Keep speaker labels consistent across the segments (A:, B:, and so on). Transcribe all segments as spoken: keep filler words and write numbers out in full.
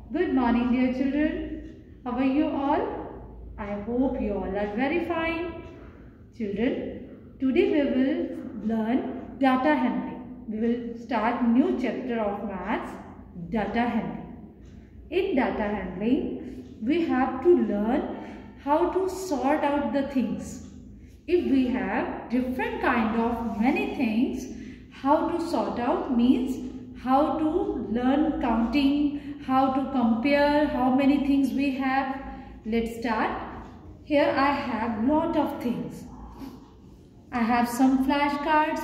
A: Good morning, dear children. How are you all? I hope you all are very fine. Children, today we will learn data handling. We will start new chapter of maths, data handling. In data handling, we have to learn how to sort out the things. If we have different kind of many things, how to sort out means how to learn counting, how to compare how many things we have. Let's start. Here I have lot of things. I have some flashcards,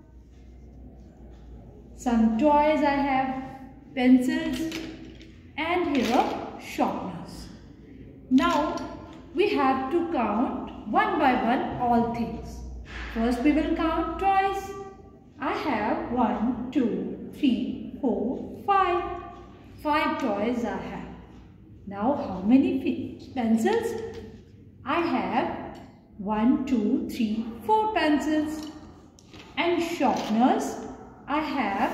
A: some toys I have, pencils, and here are sharpeners. Now we have to count one by one all things. First we will count toys. I have one, two, three, four, five. Five toys I have. Now how many pencils? I have one, two, three, four pencils. And sharpeners, I have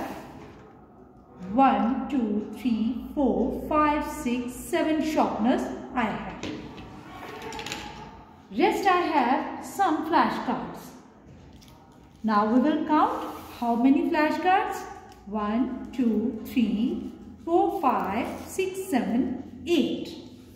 A: one, two, three, four, five, six, seven sharpeners I have. Rest I have some flashcards. Now we will count how many flashcards? one, two, three, four, five, six, seven, eight.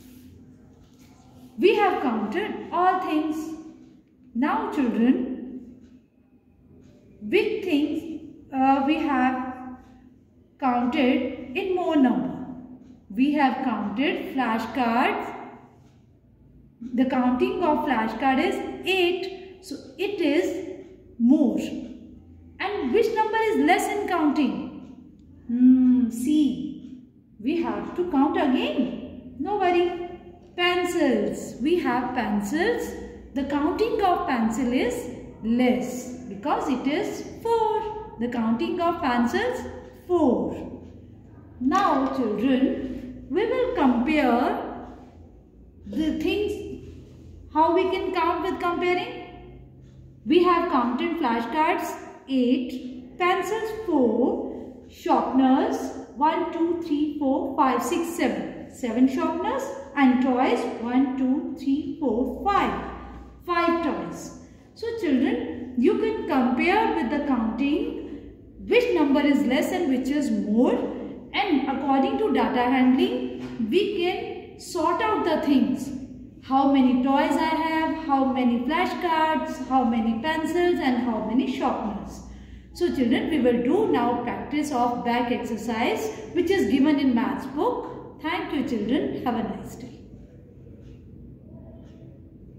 A: We have counted all things. Now children, which things uh, we have counted in more number? We have counted flashcards. The counting of flashcard is eight. So it is more. And which number is less in counting? Hmm, see, we have to count again. No worry. Pencils. We have pencils. The counting of pencil is less because it is four. The counting of pencils, four. Now children, we will compare the things. How we can count with comparing? We have counted flashcards eight, pencils four, sharpeners one, two, three, four, five, six, seven. seven sharpeners and toys one, two, three, four, five. five toys. So children, you can compare with the counting which number is less and which is more, and according to data handling we can sort out the things. How many toys I have, how many flashcards, how many pencils and how many sharpeners. So children, we will do now practice of back exercise which is given in maths book. Thank you children. Have a nice day.